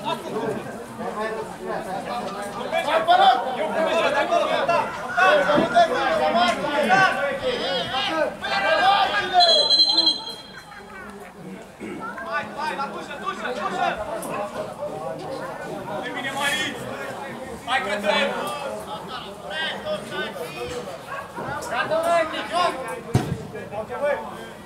Hai, la tușă! Nu vine Mariț! Hai, Cătălin! Gata, băi, joc! Ok, băi!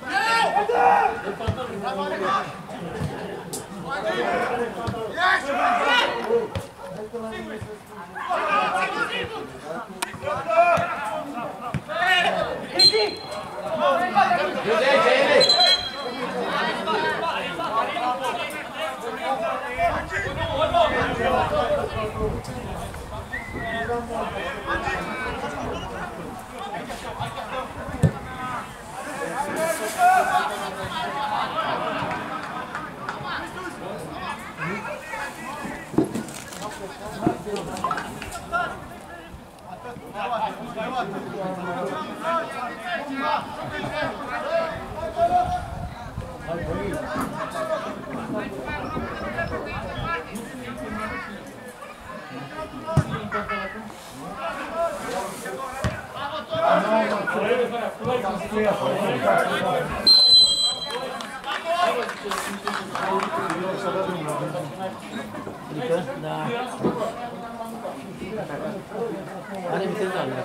Are viteza alea.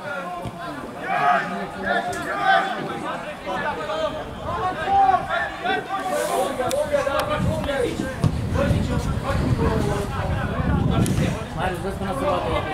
Mai ales vezi până să luată la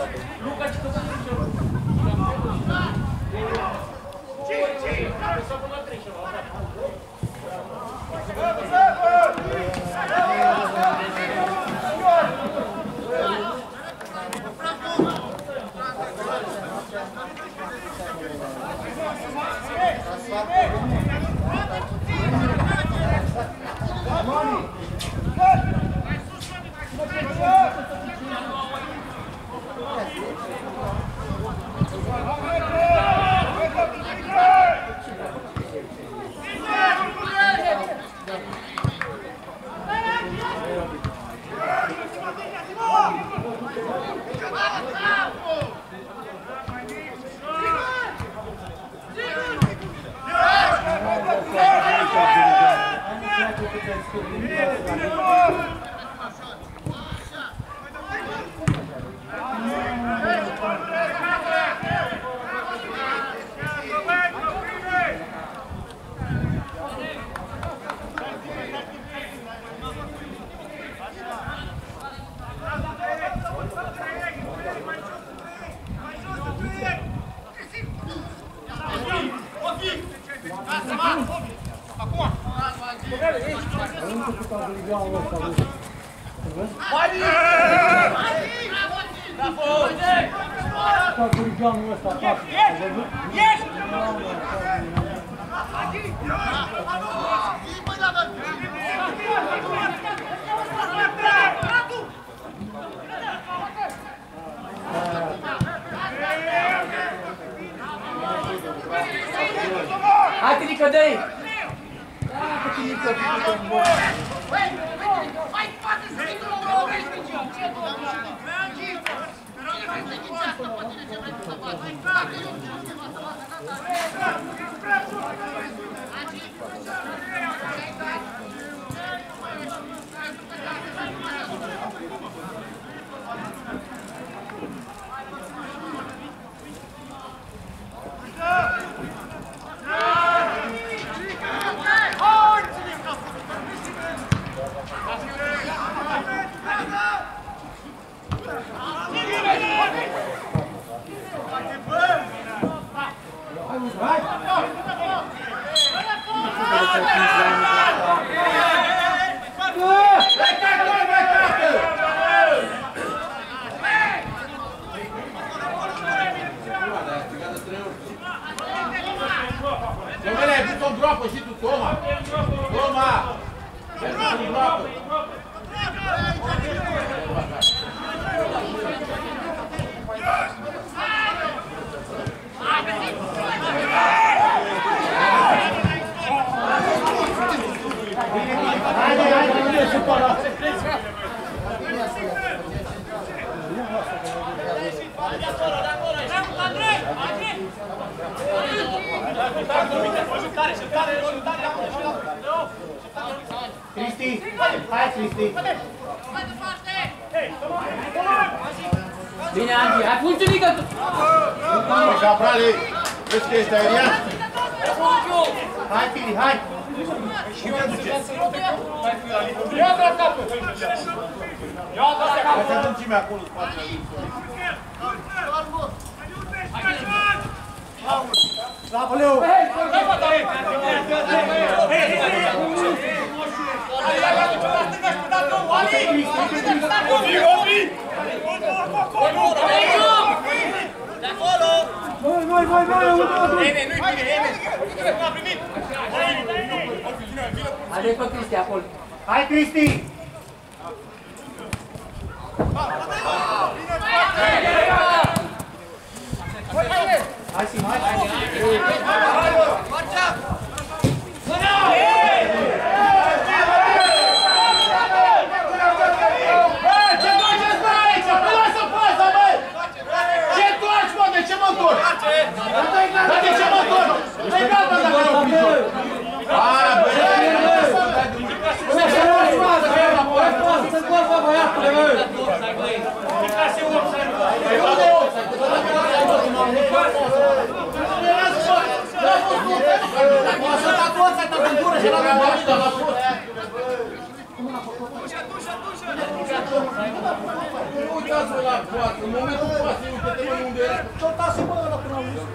Hai, Tinică, dă-i! Da, cu Tinică, Cristi! Bine, Andy, hai funcționică tu! Caprale, vezi că ești aerian? Hai, Fili, hai! Ia la capul! Ia la capul! Hai să adâncime acolo, spatele. Bravo, Leo! Hai pe Cristi acolo. Hai, Cristi! Hai, Sim, hai! De ce mă întorc? De ce mă întorc? Nu-i gata dacă nu picior! Aaa, băi! Să coară, băiatule, băi! Să ta coța, ta pântură și la mea dar la pot! Uitați-vă la coață, în momentul coaței, uite-te unde era. Tot-ați-vă ăla până la urmă.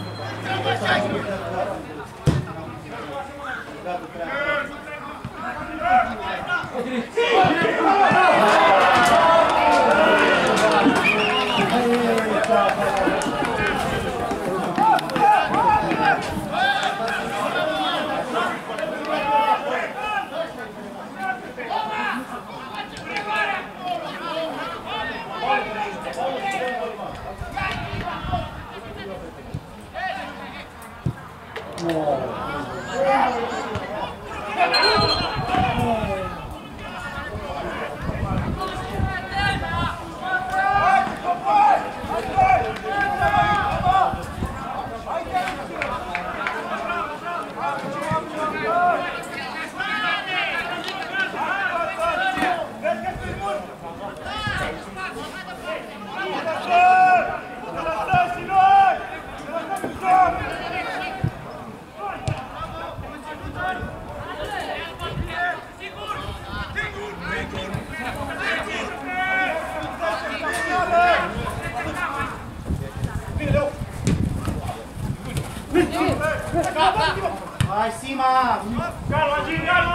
Hai, Sima! Calma, Andy!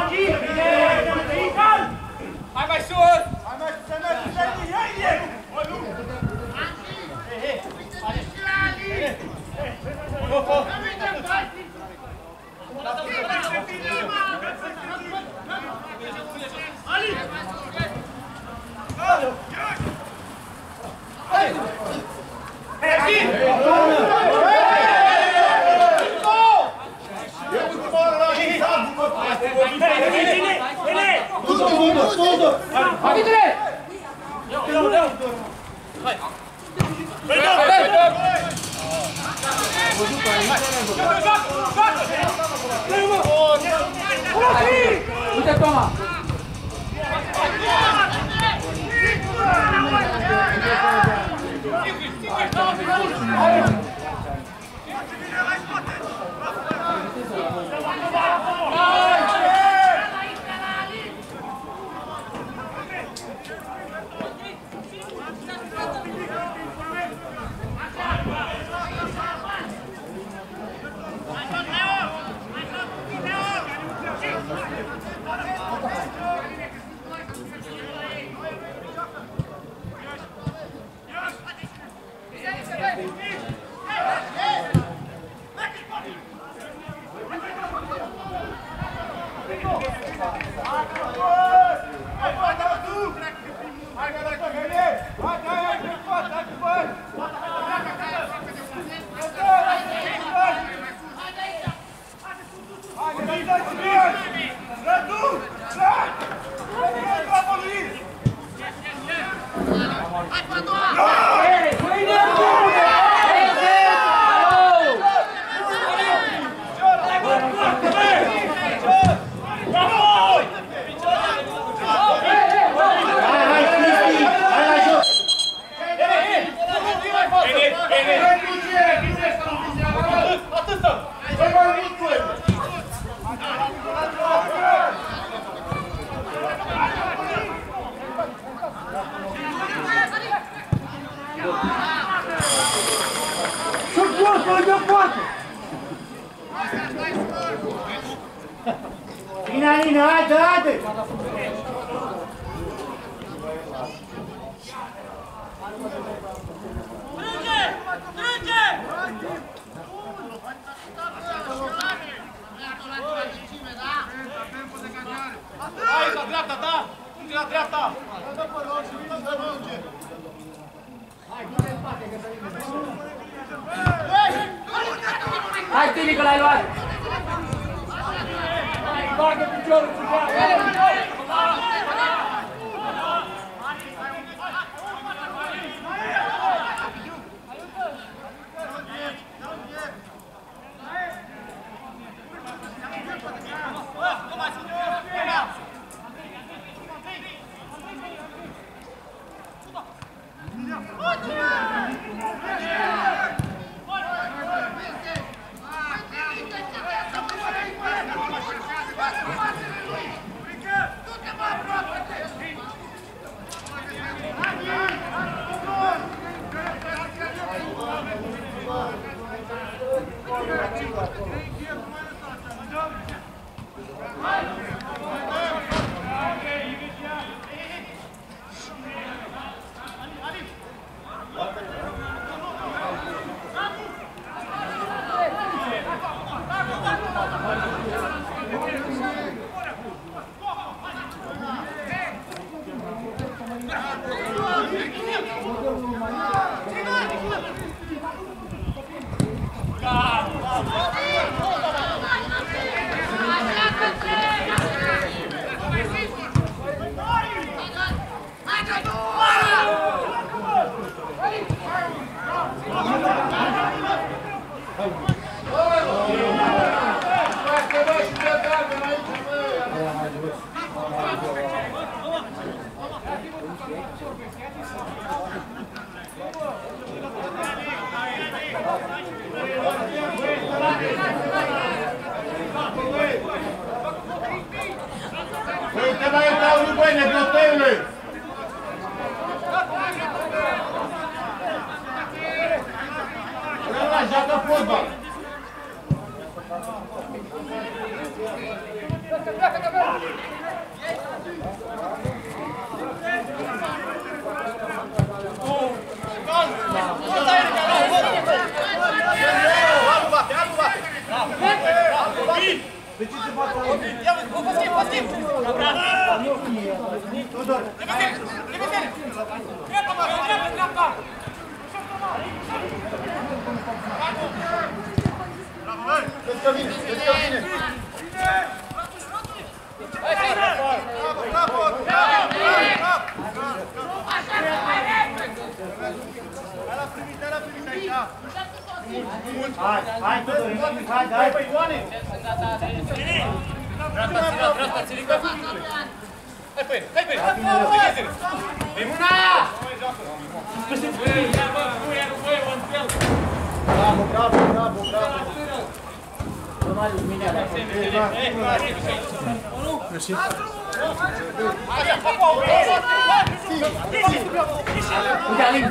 Hai mai sus! Hai mai sus, Uite, Toma! dă poartă! Bine, Aline, haide, haide! Hai, la dreapta, da! Unde la dreapta! Hai, Tini, că l-ai luat! Bagă piciorul cu geara! Uite mai dau lui băine, grotăile! Ăla joacă fotbal! Hai, Tudor, hai, băi, Ioane! Dreapta, țirică! Hai pe el, hai pe el! Pe mâna! Bravo, bravo, bravo, bravo! Mersi. Uite, Alin!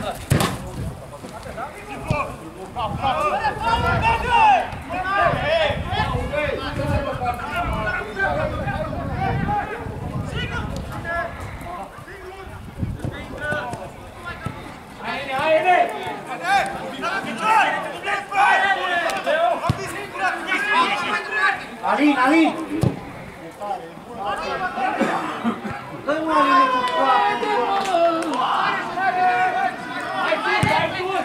Alin, Alin! Dă-i mă, Alin, cu coapă! Hai sus, hai sus!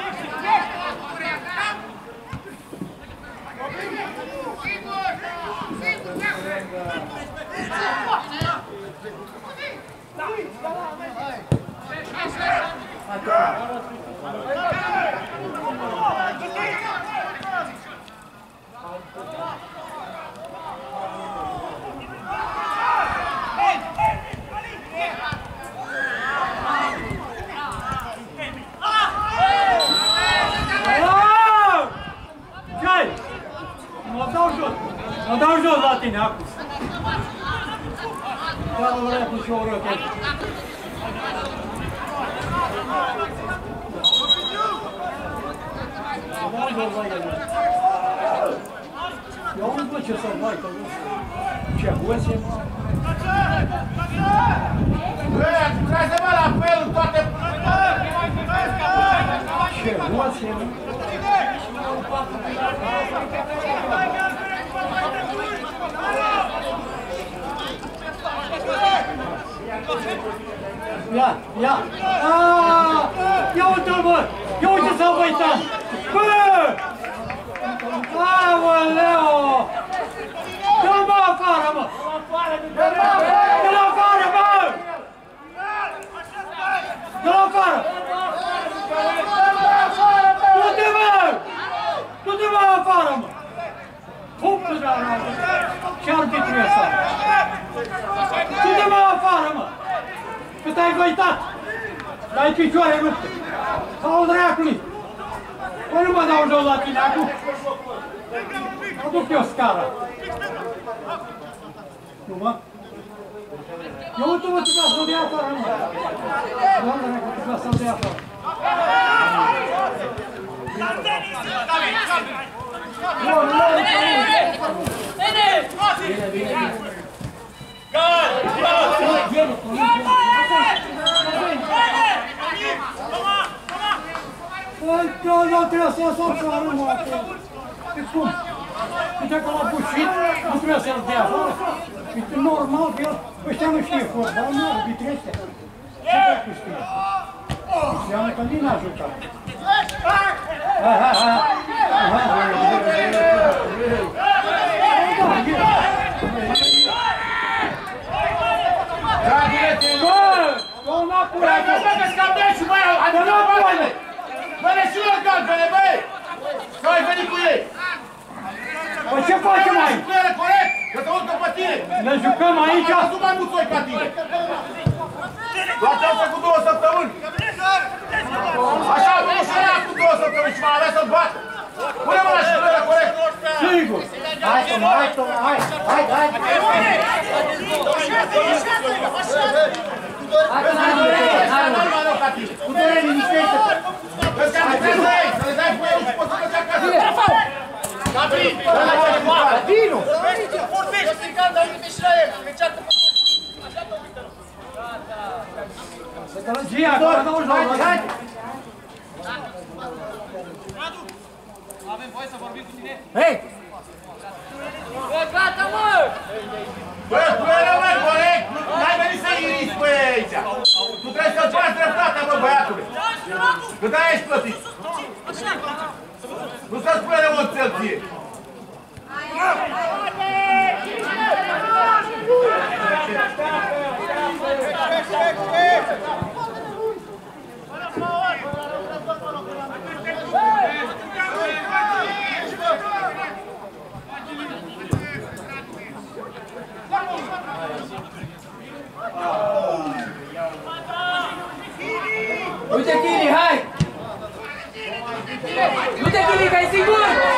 Mă dau jos la tine, acum. Dă-l repul și o roche. Mă dau jos la el. ce să mai că nu ce oase. Băi, lucrează-mă la fel în toate... Ce oase. Ia, ia! Ia uite-l, bă! Ia uite să-l uităm! Bă! Aoleo! Dă-l bă afară, mă! Dă-l afară, bă! Dă-l afară! Du-te, bă! Du-te, bă, afară, mă! Pupă de ala! Ce arbitru e ăsta? Du-te, bă, afară, mă! Că te-ai văitat! Dai picioare rupte! Sau dracului! Păi nu mă dau jos la tine acum! Aduc eu scara! Nu mă? Eu uite-mă tu ca să-l dea afară, mă! Doamne, că tu ca să-l dea afară! Bine, bine! Eu trebuie să iasă afară, mă! E cum? Uite că l-a bușit, nu trebuie să-l dea afară. E normal că el, ăștia nu știe fotbal, nu arbitrește. Ce dracu știe? Înseamnă că nici n-a jucat. Hai, hai, hai! Bă, înapoi! Băi, scapdești, băi! Adică băi! Băi, leșină galbene, băi! Sau ai venit cu ei? Păi ce facem aici? Nu era corect? Că te urcă pe tine! Ne jucăm aici? Am văzut mai mulți oi ca tine! Doar te-am făcut 2 săptămâni! Așa a venit și ăla cu 2 săptămâni și m-a avea să-l bată! Pune-mă la și nu era corect! Sigur! Hai, Toma, hai, Toma, hai! Hai, hai! Cu dore liniștește-te! Vezi că am trebuie să iei, să le dai cu el și poți să pleci acasă! Gabriel! Dinu! Eu stricat, dar uite și la el, me ceartă pe Gia, acolo, nu Hai, hai! Avem voie să vorbim cu tine? Hei! Bă, gata, mă! Bă, tu era mai corect! N-ai venit să iriți pe ei aici! Tu trebuie să-ți faci dreptatea, bă, băiatule! Că de-aia ești plătit! Nu să-ți spune oțel ție! Uite, Chili, hai! Uite, Chili, că ai sigur!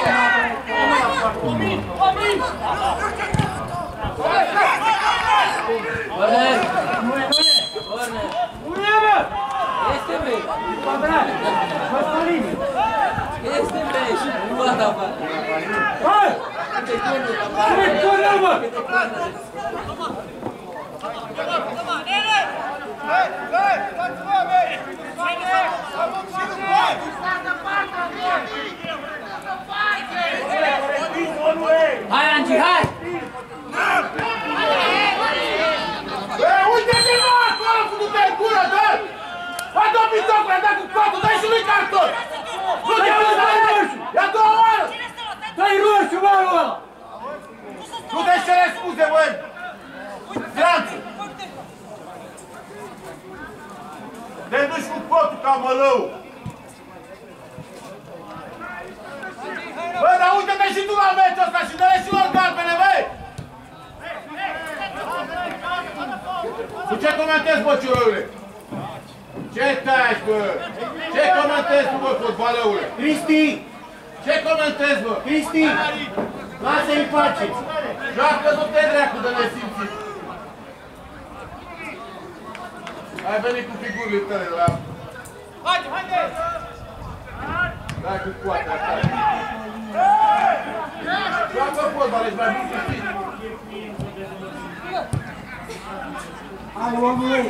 Corner! Corner! Unde, bă? Este bre! Pădrat! Păstalini! Este bre! Nu a dat bă! Hai! Uite, corner, bă! Hai, Angi, hai! Uite-te, mă, acolo cu du-te în gură, dă-l! Hai, dă-o pistocul, i-a dat cu cotul, dă-i și lui carton! Nu te auzi, dă-i roșu! Ia 2 oară! Dă-i roșu, bă, ăla! Nu te-și cere scuze, băi! Granță! Te duci cu cotul ca mălău! Bă, dar uite-te și tu la meciul ăsta și dă-le și lor galbene, băi! Tu ce comentezi, bă, ciurăule? Ce taci, bă? Ce comentezi tu, bă, fotbalăule? Cristi! Ce comentezi, bă? Cristi! Lasă-i pace! Joacă-tu-te, dracu, de nesimțit! Ai venit cu figurile tale la... Haide, haide! Dai cu coate, asta. Joacă fotbal, ești mai bun să știi. Hai, omului!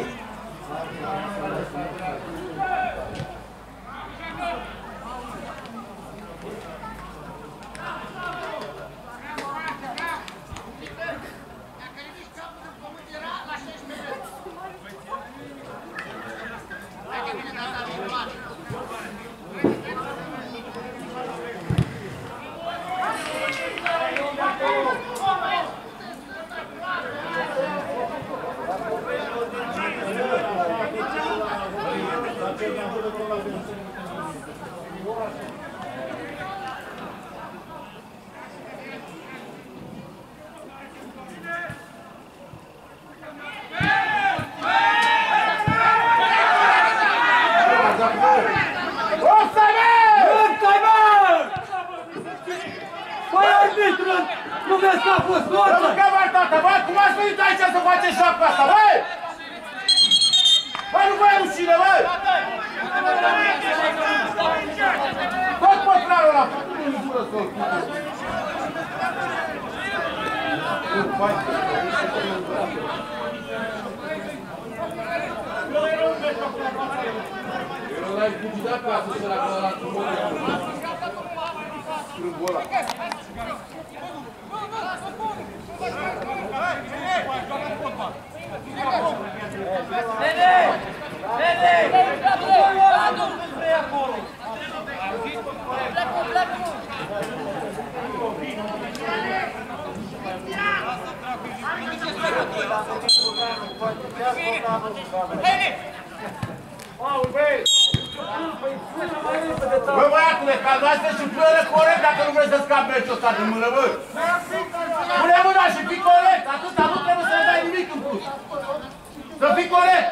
Nu vezi că a fost noță? Bă, că mai tata, bă, cum ați venit aici să faceți joaca asta, bă? Bă, nu vă e rușine, bă! Tot pătrarul ăla, nu-i gură să-l Eu l-ai fugit acasă să l-a călat cu mână. Strâmbul ăla. Bă, băiatule, caldați-te și pune-le corect dacă nu vrei să scapi meciul ăsta din mână, bă! Pune mâna și fii corect, atâta, nu trebuie să le dai nimic în plus! Să fii corect!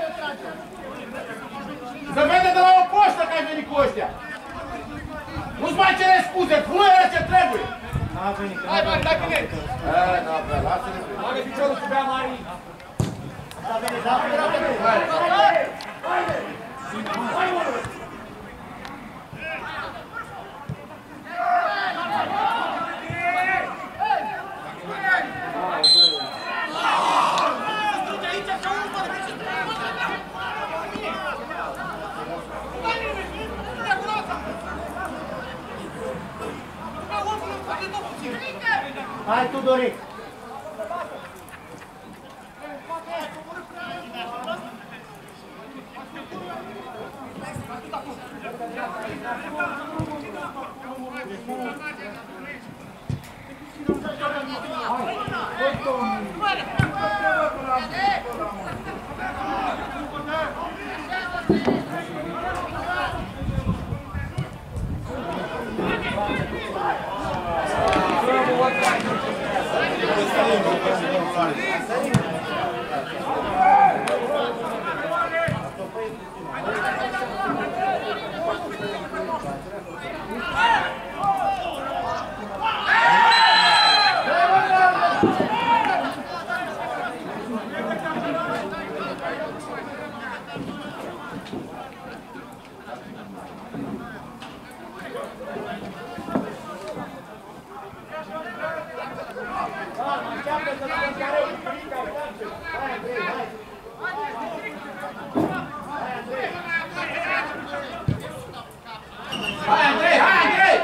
Să vede de la o poștă că ai venit cu ăștia! Nu-ți mai cere scuze, pune-le ce trebuie! N-a venit, că Hai, Mari, dai bine! N-a vrea, lasă-le! Bagă piciorul cu bea, Mari! Asta vine, da? Haide! Hai, Tudoric! Hai, Andrei! Hai, Andrei!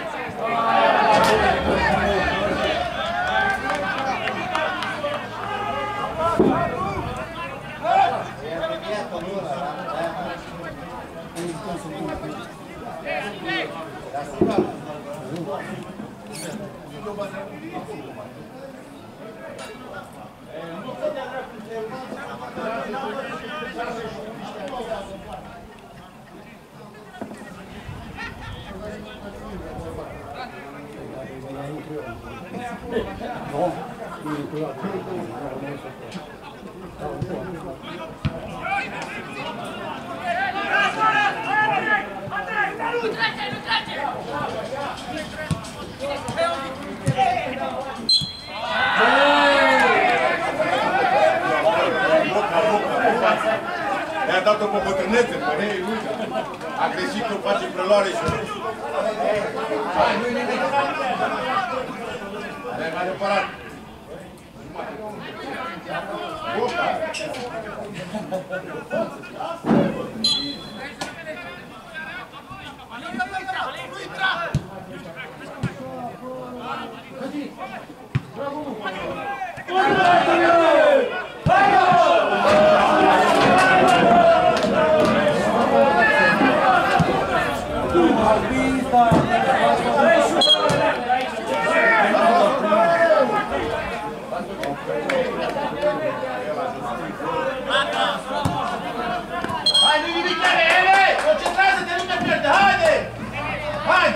Ne-a dat-o pe bătrânețe, pe hei, uite. A greșit că face preluare și... Hai, nu-i nimic. adevărat. Boca. Hai, nu nimic, ele! Concentrează-te, nu te pierde, haide! Hai!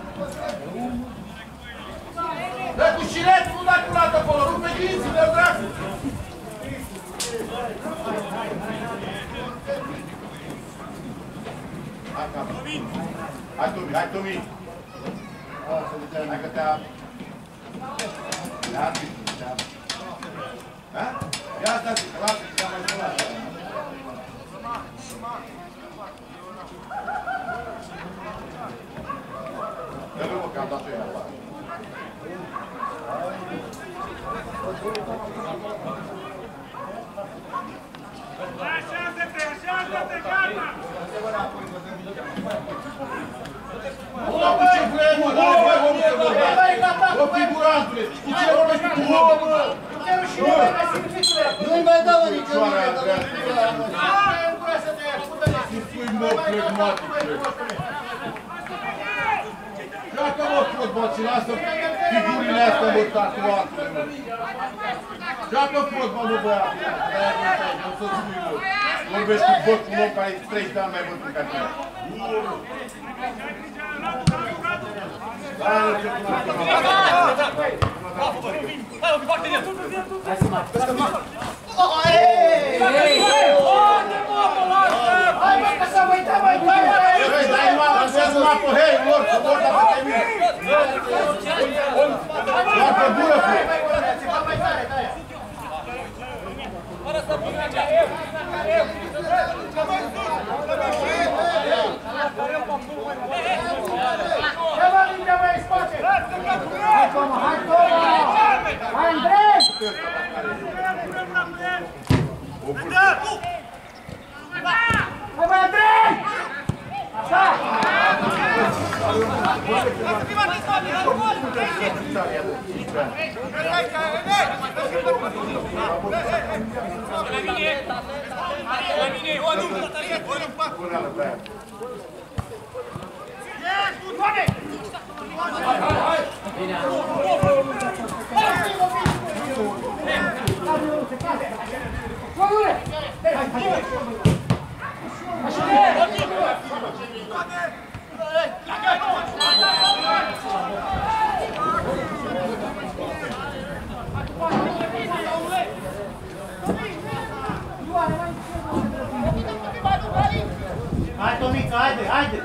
Dă cu șiretul, nu da cu lată acolo, rupe dinții, dă dracu! Hai, Tomi, hai, Tomi! Hai că te-a... Ia arbitru, te-a... Ha? Ia asta, lasă, te-a mai spălat. Dă-l mă, că am dat-o ea afară. Așează-te, așează-te, gata! Bă, cu ce vremă, dă-le voi omul să vorbească! Bă, figurantule, cu cine vorbești tu, bă, bă? Nu-i mai dau nicio Soarea nume, Să spui mod plegmatic, cred. Joacă, mă, fotbal și lasă figurile astea, mă, tatuatele, mă. Joacă fotbal, mă, băiatul. Nu să spui, mă. Vorbești cu băt, cu un om care e 30 de ani mai bătrân ca tine. Hai, ce hai, mă, că s-a uitat, mai dai, Hei, dai numai pe hei, lor, că vor dacă te mine. Doar pe bună, fie. Hai, Toma, hai, Toma! Hai, Andrei! Hai, băi, Andrei! Așa! Hai, Tomica, haide, haide!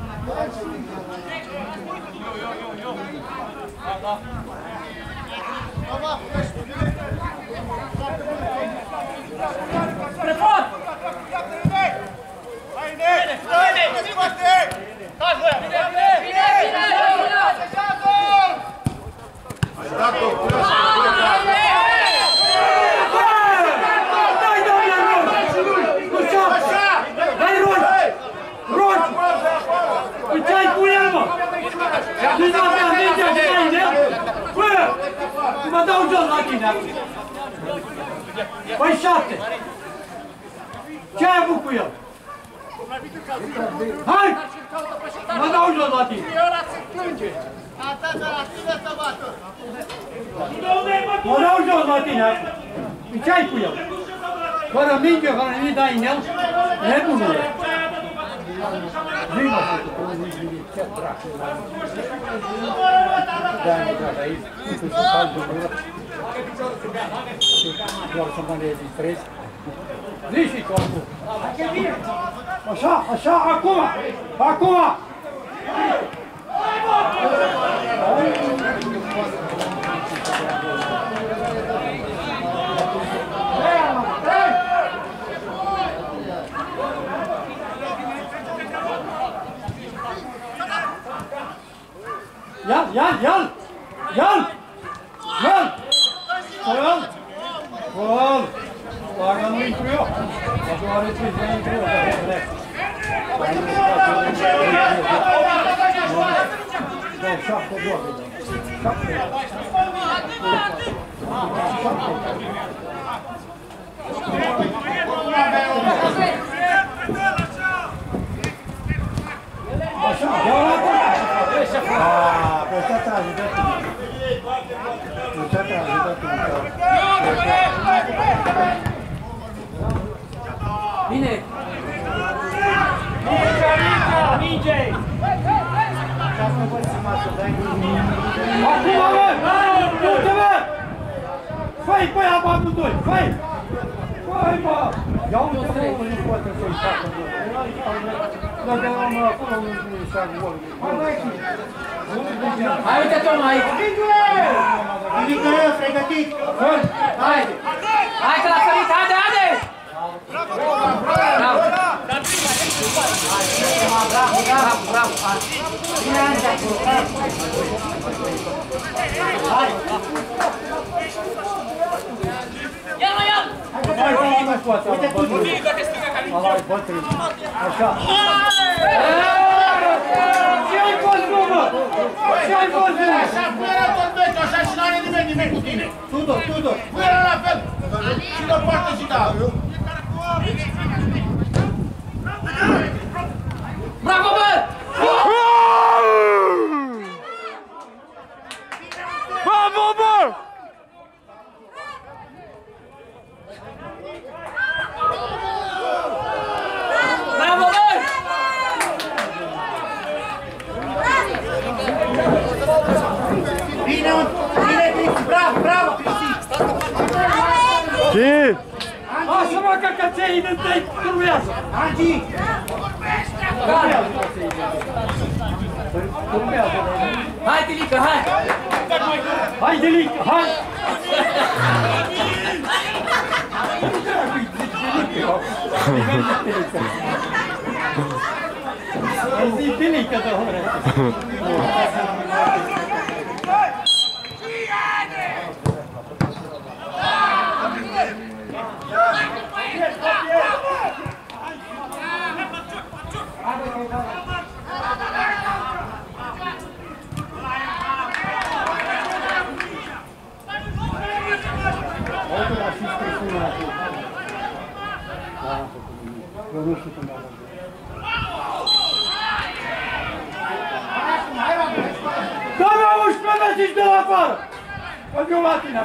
Prefort! Mă dau jos la tine acum. Păi 7. Ce ai avut cu el? Hai! Mă dau jos la tine. Mă dau jos la tine acum. Ce ai cu el? Fără minge, fără nimic dai în el? Nebunule. Vino să te pune ce dracu. Da, nu dracu aici. Tu să faci dumneavoastră. Doar să mă registrezi. Zici și tu acum. Așa, așa, acum! Acum! Ia-l! Ia-l! Gol! Gol! Gol! Laga nu intru eu. Acum are 5 de intru eu. Dau 7 bloc. 7. Așa, ia la portă. Pe ăsta te-a ajutat tu. Pe ăsta te-a ajutat tu. Bine! Minge! Acum, bă! Du-te-mă! Fă-i pe aia, bă, doi! Fă-i! Fă-i, bă! Ia uite, bă, nu poate să-i facă, bă! Dacă am acolo, nu s-a gol. Hai, uite, Toma, aici! Ridică eu, pregătit! Hai! Hai că l-a sărit, haide, haide! Bravo! Bravo! Bine, Ange, acolo! Hai! Ia-l! Hai, mai poate! Uite, tu! Hai, bă-te! Așa! Ce-ai văzut, bă? Ce-ai văzut? Așa, pune-l tot meciul, așa și n-are nimeni nimic cu tine. Tudor! Pune-l la fel. Și de-o parte și de altă. Bravo, bă! Bravo, bă! Bravo, bă! Bine, Cristi! Bravo, Cristi! Ce? Lasă-mă că căței din tăi turbează! Angi! Turbează! Hai, Tilică, hai! Hai, Delică, hai! Ai zi Delică, doamne! Eu nu știu cum am Dă-mi 11 metri de la afară! Mă viu la tine!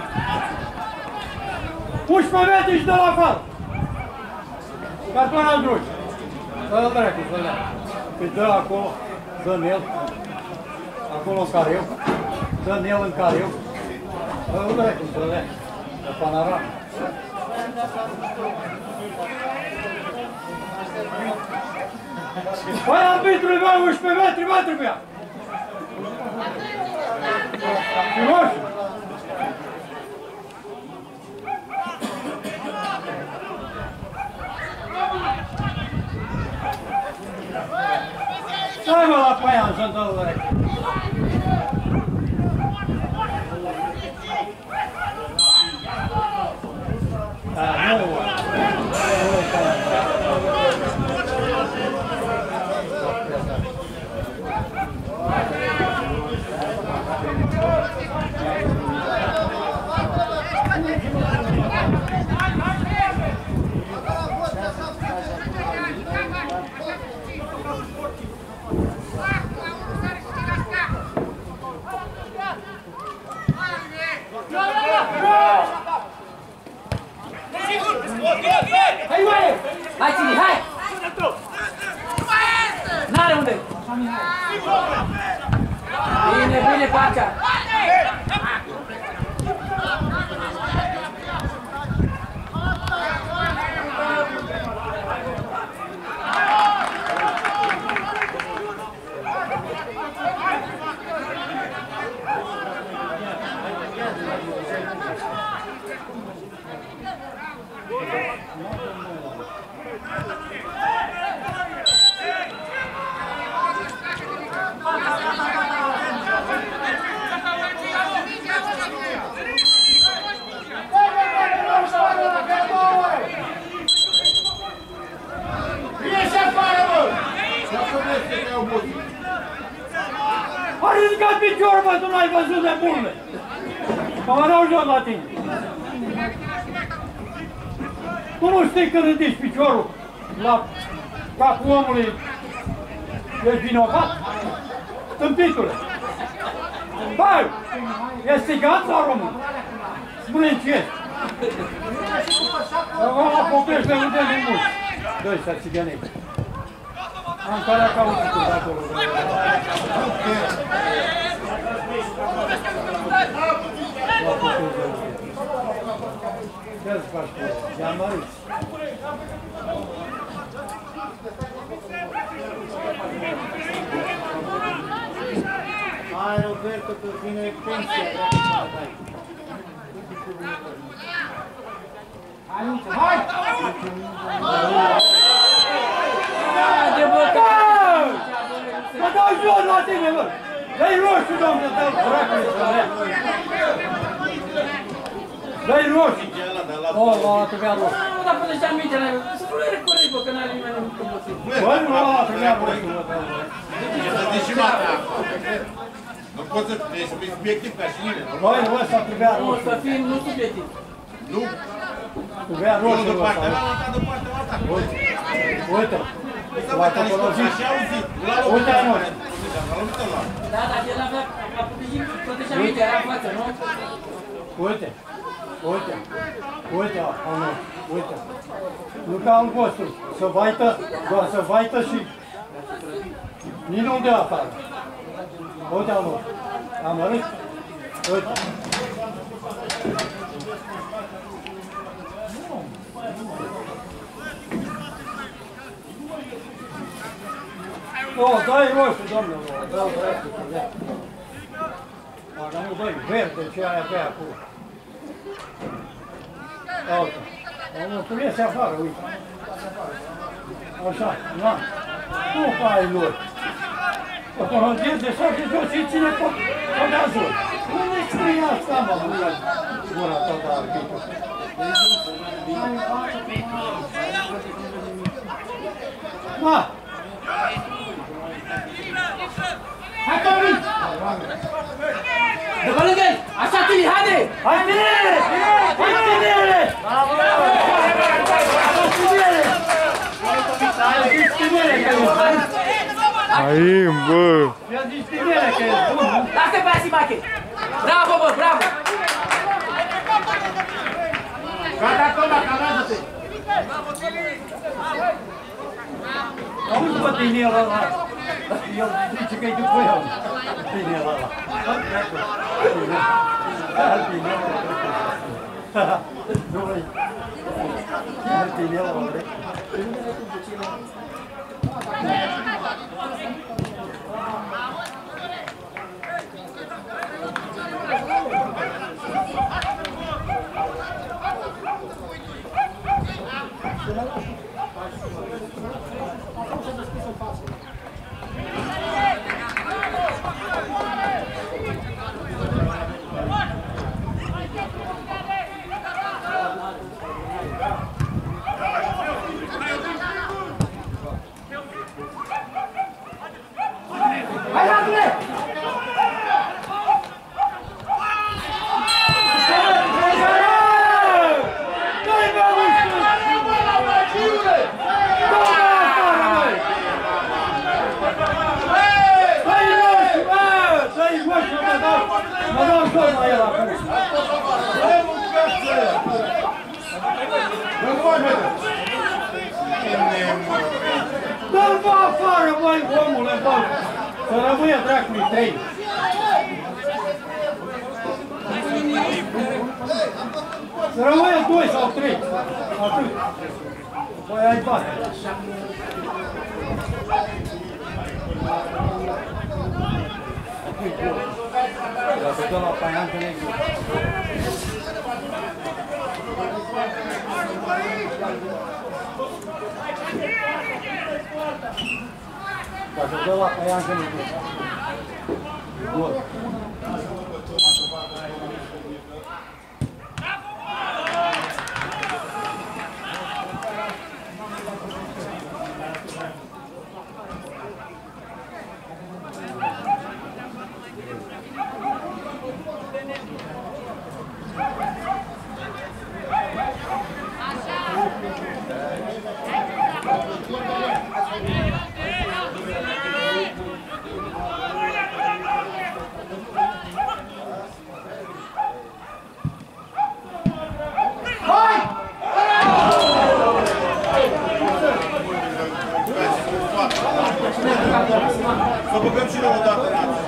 11 metri de la afară! Carton al drugi! Dă-l dracu, să-l dea! Păi dă acolo, dă-mi el, acolo în careu, dă-mi el în careu, dă-l dracu, să-l dea, de panoramă. Păi arbitrul meu 11 metri, mă trebuia! Frumos! Stai mă la Paian, jandarul ăla! Hai, Tili, hai! N-are unde! Bine, bine, Paca! ridicat piciorul, bă, tu n-ai văzut de bune. Că mă dau jos la tine. Tu nu știi când ridici piciorul la capul omului, ești vinovat? Tâmpitule! Băi! Ești țigan sau român? Spune-mi ce ești! Acum apopești pe unde din mulți. Doi să țigănei. Am care a cautit de acolo. Ce-ți faci cu el? I-am măriți. Hai, Roberto, că vine pensia. Hai, Luță, hai! De bătăi! Mă dau jos la tine, bă! Dă-i roșu, domnule, dă-i dracului să le. Dă-i roșu! O, la trebuia roșu. Nu, dar până și-am minte, să nu le recorezi, bă, că n-are nimeni nimic împotriv. Bă, nu, la trebuia roșu, bă, Să zici și mata. Nu poți să fii subiectiv ca și mine. băi, nu, ăsta trebuia Nu, roșu. să fim, nu subiectiv. Nu? Trebuia Unul roșu, de bă, partea ăsta. la alta, de partea la alta. Uite, Să la văd, ai scos, topologie. așa auzit. Uite a noastră. Da, dar el avea, a protejat minte, era în față, nu? Uite, uite, uite, Anu, uite. Nu ca un costul, să vaită, doar să vaită și nici nu de afară. Uite, Anu, am arăt, uite. O, dai roșu, domnule, dau dreptul, că vrea. Dacă nu dai verde, ce ai avea acolo. Uite, omul tu iese afară, uite. Așa, na. Nu ca ai lor. O conhăgezi de șapte jos și ține pe gazul. Nu ne scrie asta, mă, gura ta de arbitru. Na! Hai, Tomi! Dă-vă lângă el! Așa, Tili, haide! Hai, tinere! Hai, tinere! Hai, tinere! Aim, bă! I-a zis tinere că e bun, nu? Lasă pe Asimache! Bravo, bă, bravo! Gata, Toma, calmează-te! Auzi, bă, tinere ăla! El zice că-i după el. Tinere ăla. Tinere. Nu vrei. Tinere ăla, vrei? Hai, Radule! Dă-i bă, uștiu! Dă-i afară, băi! Dă-i roșu, bă! Dă-i roșu, mă dau jos la el acum. Dă-l bă afară, băi, omule, bă! Să rămâie dracului 3. Să rămâie 2 sau 3. Atât. Băi, ai bani. Dacă dă la paianță negru. Dacă dă la paianță negru. Gol. față. Să băgăm și noi odată în ață.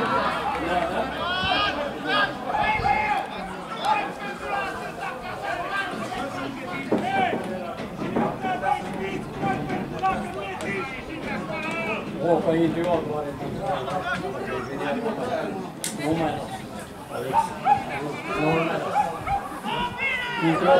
O, că e idiot, mare. Nu mai las. Alex. Nu mai las. Intră.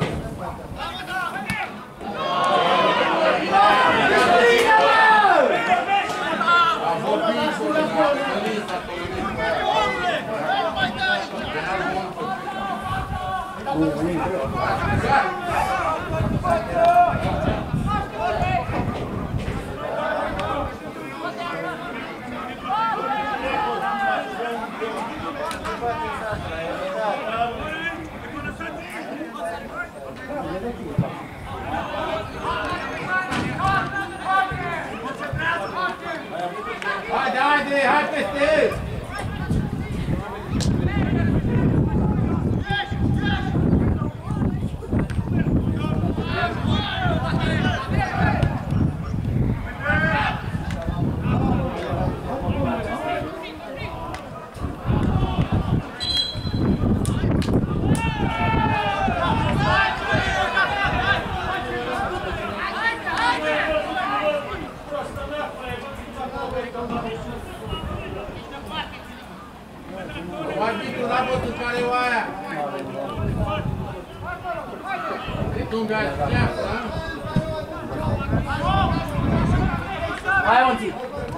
Haide, hai peste! Arbitru n-a văzut care e oaia. E tunga aia, pleacă, da? Hai, Onti!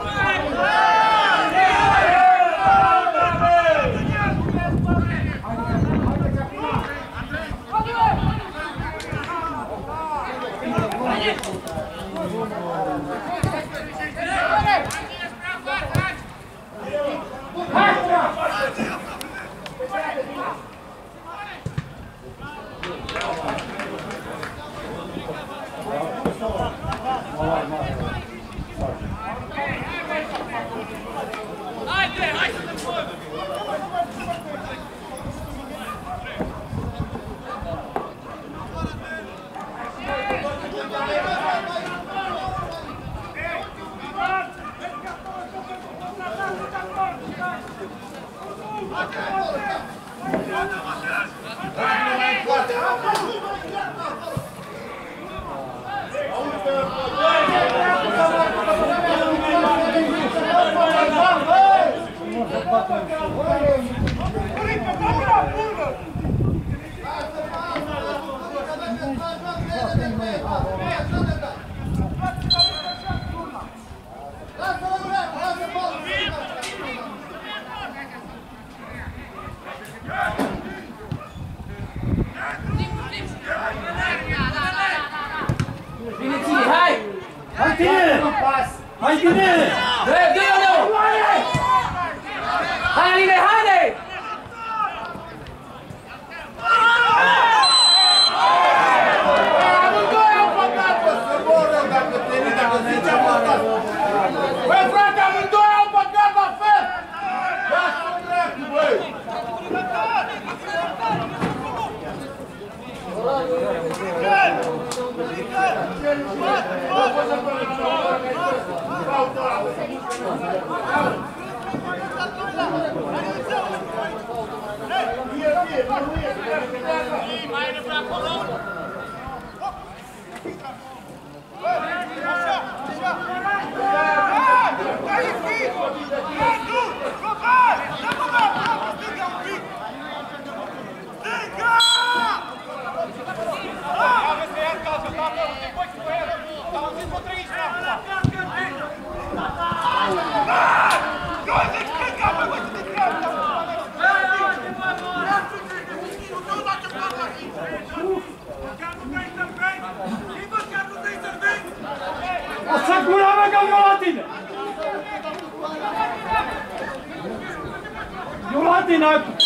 Hai bine! Dă-i-o! Haide, haide! Amândoi au păcat, bă, să moră dacă zicea păcat. Băi, frate, amândoi au păcat la fel! Lasă-o dracu, băi! Așa gura mea că eu la tine! Eu la tine!